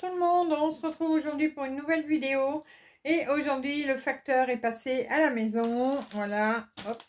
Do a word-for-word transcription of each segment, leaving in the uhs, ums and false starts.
tout le monde, on se retrouve aujourd'hui pour une nouvelle vidéo. Et aujourd'hui le facteur est passé à la maison, voilà, hop.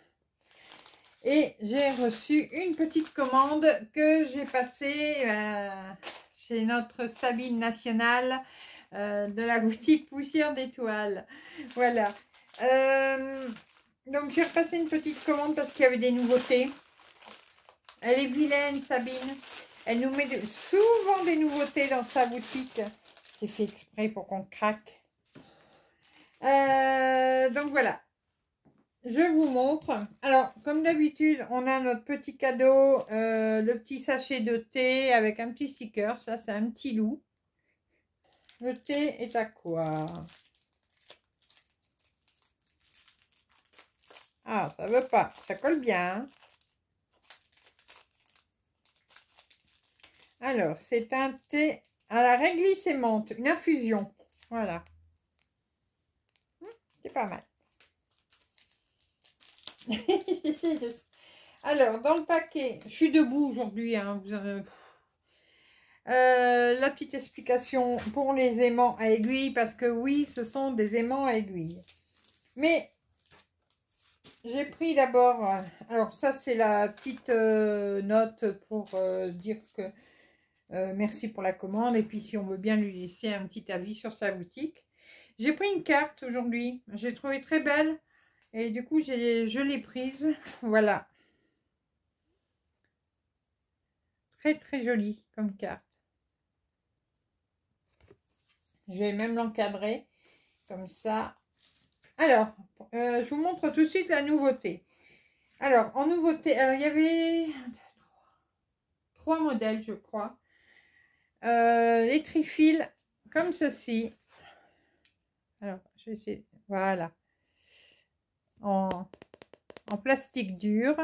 Et j'ai reçu une petite commande que j'ai passée euh, chez notre Sabine nationale euh, de la boutique Poussière d'étoiles. Voilà. Euh, donc j'ai repassé une petite commande parce qu'il y avait des nouveautés. Elle est vilaine, Sabine. Elle nous met de, souvent des nouveautés dans sa boutique. C'est fait exprès pour qu'on craque. Euh, donc voilà. Je vous montre. Alors, comme d'habitude, on a notre petit cadeau, euh, le petit sachet de thé avec un petit sticker. Ça, c'est un petit loup. Le thé est à quoi? Ah, ça veut pas. Ça colle bien. Hein. Alors, c'est un thé à la réglisse et menthe, une infusion. Voilà. C'est pas mal. Alors, dans le paquet, je suis debout aujourd'hui. Hein, euh, la petite explication pour les aimants à aiguille, parce que oui, ce sont des aimants à aiguille. Mais j'ai pris d'abord, euh, alors ça c'est la petite euh, note pour euh, dire que euh, merci pour la commande, et puis si on veut bien lui laisser un petit avis sur sa boutique. J'ai pris une carte aujourd'hui, j'ai trouvé très belle, et du coup je l'ai prise, voilà. Très très jolie comme carte. Je vais même l'encadrer comme ça. Alors, euh, je vous montre tout de suite la nouveauté. Alors, en nouveauté, alors il y avait trois modèles, je crois. Euh, les trifils comme ceci. Alors, je vais essayer. Voilà. En, en plastique dur.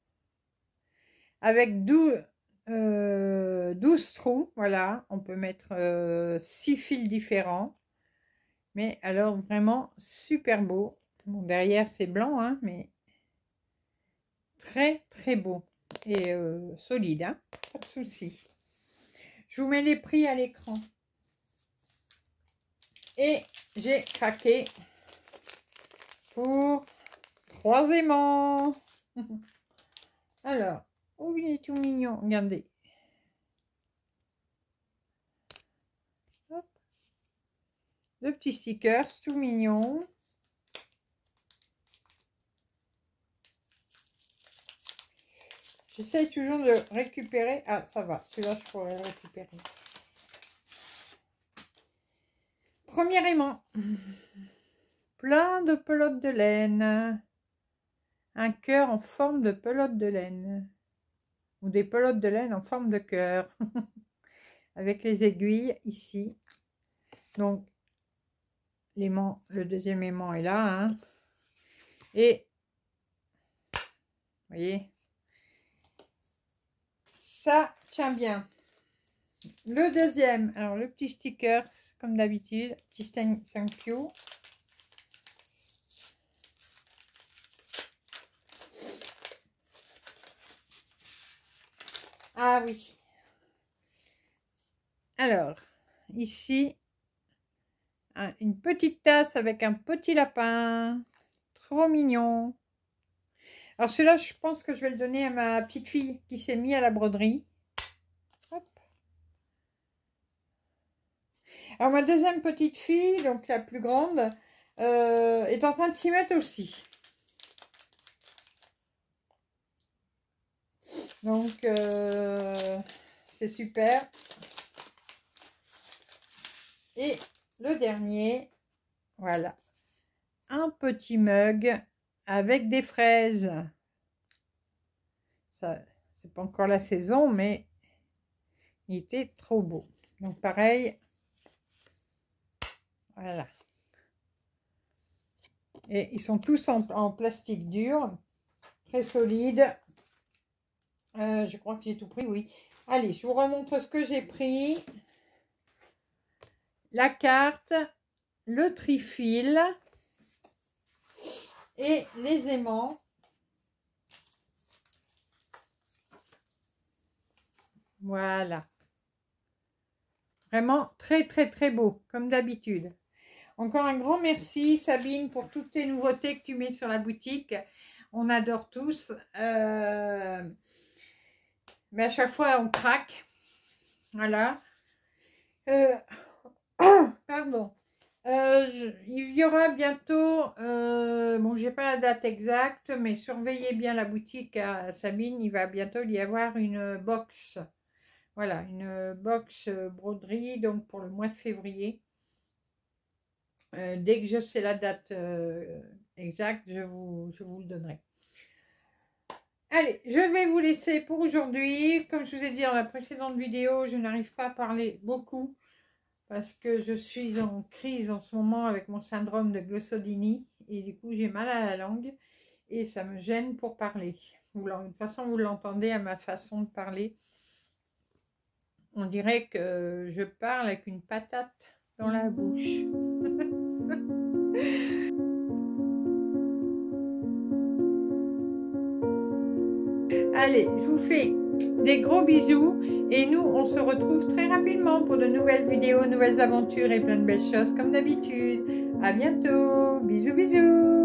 Avec douze, euh, douze trous. Voilà. On peut mettre euh, six fils différents. Mais alors, vraiment super beau. Bon, derrière, c'est blanc, hein, mais très, très beau. Et euh, solide, hein, pas de souci. Je vous mets les prix à l'écran. Et j'ai craqué pour trois aimants. Alors, oh, il est tout mignon, regardez. Hop. Le petit sticker, tout mignon. J'essaye toujours de récupérer. Ah, ça va, celui-là, je pourrais le récupérer. Premier aimant. Plein de pelotes de laine. Un cœur en forme de pelote de laine. Ou des pelotes de laine en forme de cœur. Avec les aiguilles ici. Donc, l'aimant, le deuxième aimant est là. Hein. Et, vous voyez, ça tient bien. Le deuxième, alors le petit sticker, comme d'habitude, petit thank you. Ah oui. Alors, ici, une petite tasse avec un petit lapin. Trop mignon. Alors celui-là, je pense que je vais le donner à ma petite fille qui s'est mise à la broderie. Hop. Alors ma deuxième petite fille, donc la plus grande, euh, est en train de s'y mettre aussi. Donc, euh, c'est super. Et le dernier, voilà. Un petit mug avec des fraises. Ça, c'est pas encore la saison, mais il était trop beau. Donc, pareil. Voilà. Et ils sont tous en, en plastique dur. Très solide. Euh, je crois que j'ai tout pris, oui. Allez, je vous remontre ce que j'ai pris. La carte, le trifil et les aimants. Voilà. Vraiment très très très beau, comme d'habitude. Encore un grand merci Sabine pour toutes tes nouveautés que tu mets sur la boutique. On adore tous. Euh... Mais à chaque fois on craque. Voilà. Euh... Pardon. Euh, je... Il y aura bientôt, euh... bon j'ai pas la date exacte, mais surveillez bien la boutique à Sabine. Il va bientôt y avoir une box. Voilà, une box broderie, donc pour le mois de février. Euh, dès que je sais la date euh, exacte, je vous, je vous le donnerai. Allez, je vais vous laisser pour aujourd'hui. Comme je vous ai dit dans la précédente vidéo, je n'arrive pas à parler beaucoup parce que je suis en crise en ce moment avec mon syndrome de Glossodini et du coup j'ai mal à la langue et ça me gêne pour parler. Vous, de toute façon, vous l'entendez à ma façon de parler. On dirait que je parle avec une patate dans la bouche. Allez, je vous fais des gros bisous et nous, on se retrouve très rapidement pour de nouvelles vidéos, nouvelles aventures et plein de belles choses comme d'habitude. À bientôt. Bisous, bisous.